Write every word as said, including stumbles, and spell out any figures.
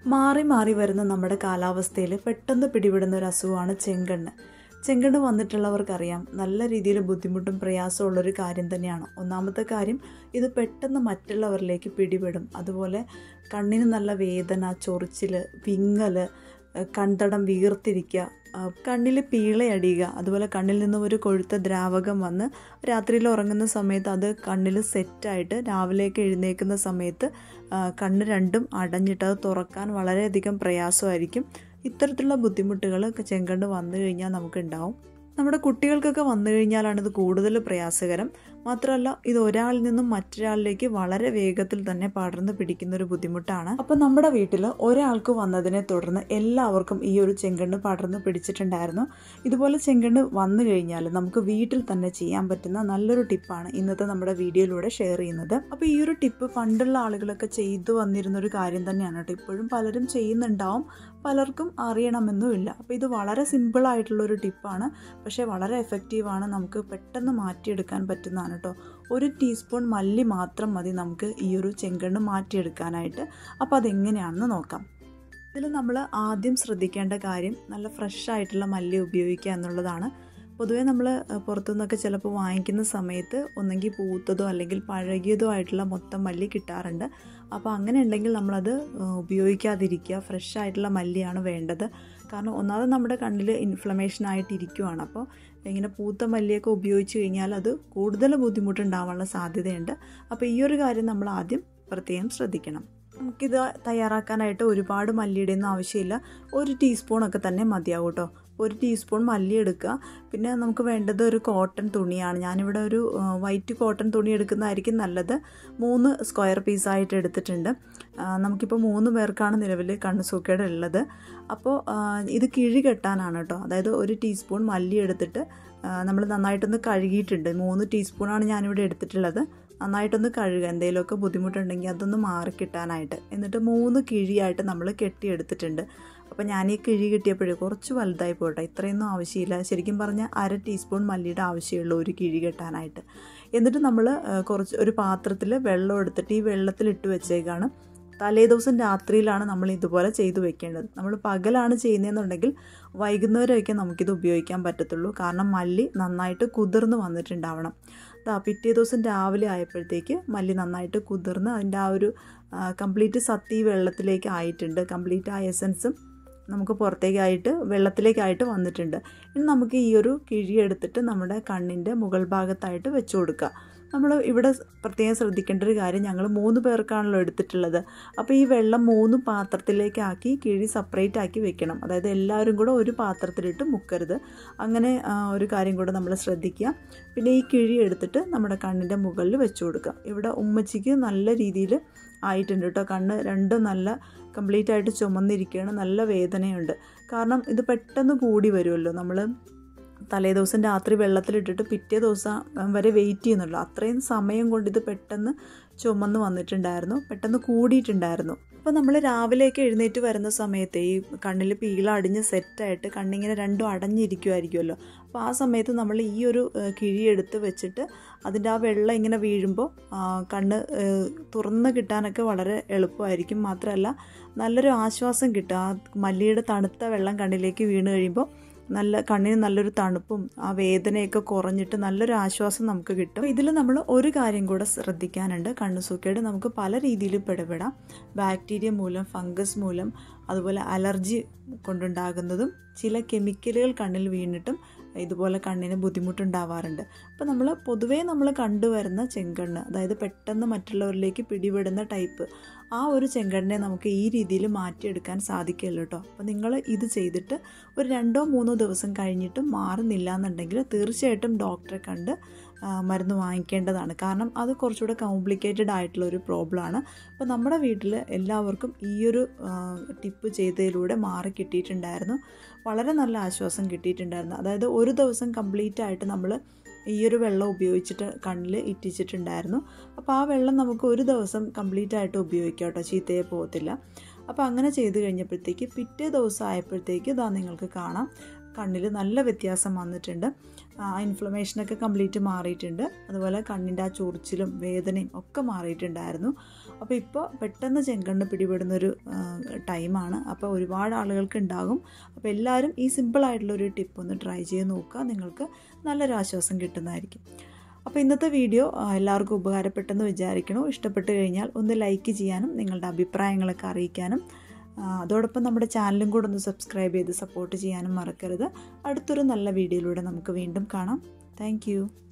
മാറി മാറി വരുന്ന നമ്മുടെ കാലാവസ്ഥയിൽ പെട്ടെന്ന് പിടിപെടുന്ന ഒരു അസുഖമാണ് ചെങ്കണ്ണ്. ചെങ്കണ്ണ് വന്നിട്ടുള്ളവർക്കറിയാം നല്ല രീതിയിൽ ബുദ്ധിമുട്ടും പ്രയാസമുള്ളൊരു കാര്യം തന്നെയാണ്. ഒന്നാമത്തെ കാര്യം, ഇത് പെട്ടെന്ന് മറ്റുള്ളവരിലേക്ക് പിടിപെടും. അതുപോലെ കണ്ണിന് നല്ല വേദന, ചൊറിച്ചിൽ, വിങ്ങൽ, കൺതടം വീർത്തിരിക്കുക, കണ്ണിൽ പീളയടിയുക, അതുപോലെ കണ്ണിൽ നിന്നും ഒരു കൊഴുത്ത ദ്രാവകം വന്ന് രാത്രിയിൽ ഉറങ്ങുന്ന സമയത്ത് അത് കണ്ണിൽ സെറ്റായിട്ട് രാവിലേക്ക് എഴുന്നേൽക്കുന്ന സമയത്ത് കണ്ണ് രണ്ടും അടഞ്ഞിട്ട് അത് തുറക്കാൻ വളരെയധികം പ്രയാസമായിരിക്കും. ഇത്തരത്തിലുള്ള ബുദ്ധിമുട്ടുകൾ ചെങ്കണ്ണ് വന്നു കഴിഞ്ഞാൽ നമുക്കുണ്ടാവും. നമ്മുടെ കുട്ടികൾക്കൊക്കെ വന്നു കഴിഞ്ഞാലാണ് ഇത് കൂടുതൽ പ്രയാസകരം. മാത്രമല്ല, ഇത് ഒരാളിൽ നിന്നും മറ്റൊരാളിലേക്ക് വളരെ വേഗത്തിൽ തന്നെ പടർന്നു പിടിക്കുന്ന ഒരു ബുദ്ധിമുട്ടാണ്. അപ്പം നമ്മുടെ വീട്ടിൽ ഒരാൾക്ക് വന്നതിനെ തുടർന്ന് എല്ലാവർക്കും ഈ ഒരു ചെങ്കണ്ണ് പടർന്നു പിടിച്ചിട്ടുണ്ടായിരുന്നു. ഇതുപോലെ ചെങ്കണ്ണ് വന്നു കഴിഞ്ഞാൽ നമുക്ക് വീട്ടിൽ തന്നെ ചെയ്യാൻ പറ്റുന്ന നല്ലൊരു ടിപ്പാണ് ഇന്നത്തെ നമ്മുടെ വീഡിയോയിലൂടെ ഷെയർ ചെയ്യുന്നത്. അപ്പോൾ ഈ ഒരു ടിപ്പ് പണ്ടുള്ള ആളുകളൊക്കെ ചെയ്തു വന്നിരുന്നൊരു കാര്യം തന്നെയാണ് കേട്ടോ. ഇപ്പോഴും പലരും ചെയ്യുന്നുണ്ടാവും, പലർക്കും അറിയണമെന്നുമില്ല. അപ്പോൾ ഇത് വളരെ സിമ്പിളായിട്ടുള്ളൊരു ടിപ്പാണ്, പക്ഷേ വളരെ എഫക്റ്റീവാണ്. നമുക്ക് പെട്ടെന്ന് മാറ്റിയെടുക്കാൻ പറ്റുന്നതാണ് കേട്ടോ. ഒരു ടീസ്പൂൺ മല്ലി മാത്രം മതി നമുക്ക് ഈ ഒരു ചെങ്കണ്ണ് മാറ്റിയെടുക്കാനായിട്ട്. അപ്പോൾ അതെങ്ങനെയാണെന്ന് നോക്കാം. ഇതിൽ നമ്മൾ ആദ്യം ശ്രദ്ധിക്കേണ്ട കാര്യം നല്ല ഫ്രഷ് ആയിട്ടുള്ള മല്ലി ഉപയോഗിക്കുക എന്നുള്ളതാണ്. പൊതുവേ നമ്മൾ പുറത്തുനിന്നൊക്കെ ചിലപ്പോൾ വാങ്ങിക്കുന്ന സമയത്ത് ഒന്നെങ്കിൽ പൂത്തതോ അല്ലെങ്കിൽ പഴകിയതോ ആയിട്ടുള്ള മൊത്തം മല്ലി കിട്ടാറുണ്ട്. അപ്പോൾ അങ്ങനെ ഉണ്ടെങ്കിൽ നമ്മളത് ഉപയോഗിക്കാതിരിക്കുക. ഫ്രഷ് ആയിട്ടുള്ള മല്ലിയാണ് വേണ്ടത്. കാരണം ഒന്നാമത് നമ്മുടെ കണ്ണിൽ ഇൻഫ്ലമേഷൻ ആയിട്ടിരിക്കുവാണ്. അപ്പോൾ ഇങ്ങനെ പൂത്ത മല്ലിയൊക്കെ ഉപയോഗിച്ച് കഴിഞ്ഞാൽ അത് കൂടുതൽ ബുദ്ധിമുട്ടുണ്ടാവാനുള്ള സാധ്യതയുണ്ട്. അപ്പോൾ ഈ ഒരു കാര്യം നമ്മൾ ആദ്യം പ്രത്യേകം ശ്രദ്ധിക്കണം. നമുക്കിത് തയ്യാറാക്കാനായിട്ട് ഒരുപാട് മല്ലിയുടെ ഒന്നും ആവശ്യമില്ല. ഒരു ടീസ്പൂണൊക്കെ തന്നെ മതിയാവും കേട്ടോ. ഒരു ടീസ്പൂൺ മല്ലി എടുക്കുക. പിന്നെ നമുക്ക് വേണ്ടത് ഒരു കോട്ടൺ തുണിയാണ്. ഞാനിവിടെ ഒരു വൈറ്റ് കോട്ടൺ തുണി എടുക്കുന്നതായിരിക്കും നല്ലത്. മൂന്ന് സ്ക്വയർ പീസായിട്ട് എടുത്തിട്ടുണ്ട്. നമുക്കിപ്പോൾ മൂന്ന് പേർക്കാണ് നിലവിൽ കണ്ണുസൂക്കേട് ഉള്ളത്. അപ്പോൾ ഇത് കിഴി കെട്ടാനാണ് കേട്ടോ. അതായത് ഒരു ടീസ്പൂൺ മല്ലി എടുത്തിട്ട് നമ്മൾ നന്നായിട്ടൊന്ന് കഴുകിയിട്ടുണ്ട്. മൂന്ന് ടീസ്പൂണാണ് ഞാനിവിടെ എടുത്തിട്ടുള്ളത്. നന്നായിട്ടൊന്ന് കഴുകുക, എന്തെങ്കിലുമൊക്കെ ബുദ്ധിമുട്ടുണ്ടെങ്കിൽ അതൊന്ന് മാറിക്കിട്ടാനായിട്ട്. എന്നിട്ട് മൂന്ന് കിഴിയായിട്ട് നമ്മൾ കെട്ടിയെടുത്തിട്ടുണ്ട്. അപ്പോൾ ഞാൻ ഈ കിഴി കിട്ടിയപ്പോഴേ കുറച്ച് വലുതായി പോട്ടെ, ഇത്രയൊന്നും ആവശ്യമില്ല. ശരിക്കും പറഞ്ഞാൽ അര ടീസ്പൂൺ മല്ലിയുടെ ആവശ്യമുള്ളൂ ഒരു കിഴി കെട്ടാനായിട്ട്. എന്നിട്ട് നമ്മൾ കുറച്ച് ഒരു പാത്രത്തിൽ വെള്ളം എടുത്തിട്ട് ഈ വെള്ളത്തിൽ ഇട്ട് വെച്ചേക്കാണ്. തലേ ദിവസം രാത്രിയിലാണ് നമ്മൾ ഇതുപോലെ ചെയ്തു വെക്കേണ്ടത്. നമ്മൾ പകലാണ് ചെയ്യുന്നതെന്നുണ്ടെങ്കിൽ വൈകുന്നേരമൊക്കെ നമുക്കിത് ഉപയോഗിക്കാൻ പറ്റത്തുള്ളൂ. കാരണം മല്ലി നന്നായിട്ട് കുതിർന്ന് വന്നിട്ടുണ്ടാവണം. അതാ പിറ്റേ ദിവസം രാവിലെ ആയപ്പോഴത്തേക്ക് മല്ലി നന്നായിട്ട് കുതിർന്ന് അതിൻ്റെ ആ ഒരു കംപ്ലീറ്റ് സത്തി വെള്ളത്തിലേക്ക് ആയിട്ടുണ്ട്. കംപ്ലീറ്റ് ആ എസൻസും നമുക്ക് പുറത്തേക്കായിട്ട് വെള്ളത്തിലേക്കായിട്ട് വന്നിട്ടുണ്ട്. ഇനി നമുക്ക് ഈ ഒരു കിഴി എടുത്തിട്ട് നമ്മുടെ കണ്ണിൻ്റെ മുകൾ ഭാഗത്തായിട്ട് വെച്ച് കൊടുക്കുക. നമ്മൾ ഇവിടെ പ്രത്യേകം ശ്രദ്ധിക്കേണ്ട ഒരു കാര്യം, ഞങ്ങൾ മൂന്ന് പേർക്കാണല്ലോ എടുത്തിട്ടുള്ളത്. അപ്പോൾ ഈ വെള്ളം മൂന്ന് പാത്രത്തിലേക്കാക്കി കിഴി സെപ്പറേറ്റ് ആക്കി വെക്കണം. അതായത് എല്ലാവരും കൂടെ ഒരു പാത്രത്തിലിട്ട് മുക്കരുത്. അങ്ങനെ ഒരു കാര്യം കൂടെ നമ്മൾ ശ്രദ്ധിക്കുക. പിന്നെ ഈ കിഴി എടുത്തിട്ട് നമ്മുടെ കണ്ണിൻ്റെ മുകളിൽ വെച്ച് കൊടുക്കുക. ഇവിടെ ഉമ്മച്ചിക്ക് നല്ല രീതിയിൽ ആയിട്ടുണ്ട് കേട്ടോ. കണ്ണ് രണ്ടും നല്ല കംപ്ലീറ്റ് ആയിട്ട് ചുമന്നിരിക്കുകയാണ്. നല്ല വേദനയുണ്ട്. കാരണം ഇത് പെട്ടെന്ന് കൂടി വരുമല്ലോ. നമ്മൾ തലേ ദിവസം രാത്രി വെള്ളത്തിലിട്ടിട്ട് പിറ്റേ ദിവസം വരെ വെയിറ്റ് ചെയ്യുന്നുള്ളൂ. അത്രയും സമയം കൊണ്ട് ഇത് പെട്ടെന്ന് ചുമന്ന് വന്നിട്ടുണ്ടായിരുന്നു, പെട്ടെന്ന് കൂടിയിട്ടുണ്ടായിരുന്നു. അപ്പോൾ നമ്മൾ രാവിലെയൊക്കെ എഴുന്നേറ്റ് വരുന്ന സമയത്ത് ഈ കണ്ണിൽ പീള അടിഞ്ഞ് സെറ്റായിട്ട് കണ്ണിങ്ങനെ രണ്ടും അടഞ്ഞിരിക്കുമായിരിക്കുമല്ലോ. അപ്പോൾ ആ സമയത്ത് നമ്മൾ ഈ ഒരു കിഴി എടുത്ത് വെച്ചിട്ട് അതിൻ്റെ ആ വെള്ളം ഇങ്ങനെ വീഴുമ്പോൾ കണ്ണ് തുറന്ന് കിട്ടാനൊക്കെ വളരെ എളുപ്പമായിരിക്കും. മാത്രമല്ല നല്ലൊരു ആശ്വാസം കിട്ടും. ആ മല്ലിയുടെ തണുത്ത വെള്ളം കണ്ണിലേക്ക് വീണ് കഴിയുമ്പോൾ നല്ല കണ്ണിന് നല്ലൊരു തണുപ്പും ആ വേദനയൊക്കെ കുറഞ്ഞിട്ട് നല്ലൊരു ആശ്വാസം നമുക്ക് കിട്ടും. ഇതിൽ നമ്മൾ ഒരു കാര്യം കൂടെ ശ്രദ്ധിക്കാനുണ്ട്. കണ്ണുസൂക്കേട് നമുക്ക് പല രീതിയിൽ പിടിപെടാം. ബാക്ടീരിയ മൂലം, ഫംഗസ് മൂലം, അതുപോലെ അലർജി കൊണ്ടുണ്ടാകുന്നതും ചില കെമിക്കലുകൾ കണ്ണിൽ വീണിട്ടും ഇതുപോലെ കണ്ണിന് ബുദ്ധിമുട്ടുണ്ടാവാറുണ്ട്. അപ്പോൾ നമ്മൾ പൊതുവേ നമ്മൾ കണ്ടുവരുന്ന ചെങ്കണ്ണ്, അതായത് പെട്ടെന്ന് മറ്റുള്ളവരിലേക്ക് പിടിപെടുന്ന ടൈപ്പ്, ആ ഒരു ചെങ്കണ്ണിനെ നമുക്ക് ഈ രീതിയിൽ മാറ്റിയെടുക്കാൻ സാധിക്കുമല്ലോ കേട്ടോ. അപ്പോൾ നിങ്ങൾ ഇത് ചെയ്തിട്ട് ഒരു രണ്ടോ മൂന്നോ ദിവസം കഴിഞ്ഞിട്ടും മാറുന്നില്ല എന്നുണ്ടെങ്കിൽ തീർച്ചയായിട്ടും ഡോക്ടറെ കണ്ട് മരുന്ന് വാങ്ങിക്കേണ്ടതാണ്. കാരണം അത് കുറച്ചുകൂടെ കോംപ്ലിക്കേറ്റഡ് ആയിട്ടുള്ള ഒരു പ്രോബ്ലമാണ്. അപ്പോൾ നമ്മുടെ വീട്ടിൽ എല്ലാവർക്കും ഈ ഒരു ടിപ്പ് ചെയ്തതിലൂടെ മാറി കിട്ടിയിട്ടുണ്ടായിരുന്നു. വളരെ നല്ല ആശ്വാസം കിട്ടിയിട്ടുണ്ടായിരുന്നു. അതായത് ഒരു ദിവസം കംപ്ലീറ്റ് ആയിട്ട് നമ്മൾ ഈ ഒരു വെള്ളം ഉപയോഗിച്ചിട്ട് കണ്ണിൽ ഇറ്റിച്ചിട്ടുണ്ടായിരുന്നു. അപ്പോൾ ആ വെള്ളം നമുക്ക് ഒരു ദിവസം കംപ്ലീറ്റ് ആയിട്ട് ഉപയോഗിക്കാം കേട്ടോ, ചീത്തയെ പോകത്തില്ല. അപ്പോൾ അങ്ങനെ ചെയ്ത് കഴിഞ്ഞപ്പോഴത്തേക്ക് പിറ്റേ ദിവസം ആയപ്പോഴത്തേക്ക് ഇതാ നിങ്ങൾക്ക് കാണാം കണ്ണിൽ നല്ല വ്യത്യാസം വന്നിട്ടുണ്ട്. ആ ഇൻഫ്ലമേഷനൊക്കെ കംപ്ലീറ്റ് മാറിയിട്ടുണ്ട്. അതുപോലെ കണ്ണിൻ്റെ ആ ചൊറിച്ചിലും വേദനയും ഒക്കെ മാറിയിട്ടുണ്ടായിരുന്നു. അപ്പോൾ ഇപ്പോൾ പെട്ടെന്ന് ചെങ്കണ്ണ് പിടിപെടുന്നൊരു ടൈമാണ്. അപ്പോൾ ഒരുപാട് ആളുകൾക്ക് ഉണ്ടാകും. അപ്പോൾ എല്ലാവരും ഈ സിമ്പിളായിട്ടുള്ളൊരു ടിപ്പ് ഒന്ന് ട്രൈ ചെയ്ത് നോക്കുക. നിങ്ങൾക്ക് നല്ലൊരു ആശ്വാസം കിട്ടുന്നതായിരിക്കും. അപ്പോൾ ഇന്നത്തെ വീഡിയോ എല്ലാവർക്കും ഉപകാരപ്പെട്ടെന്ന് വിചാരിക്കണോ. ഇഷ്ടപ്പെട്ട് കഴിഞ്ഞാൽ ഒന്ന് ലൈക്ക് ചെയ്യാനും നിങ്ങളുടെ അഭിപ്രായങ്ങളൊക്കെ അറിയിക്കാനും അതോടൊപ്പം നമ്മുടെ ചാനലും കൂടെ ഒന്ന് സബ്സ്ക്രൈബ് ചെയ്ത് സപ്പോർട്ട് ചെയ്യാനും മറക്കരുത്. അടുത്തൊരു നല്ല വീഡിയോയിലൂടെ നമുക്ക് വീണ്ടും കാണാം. താങ്ക്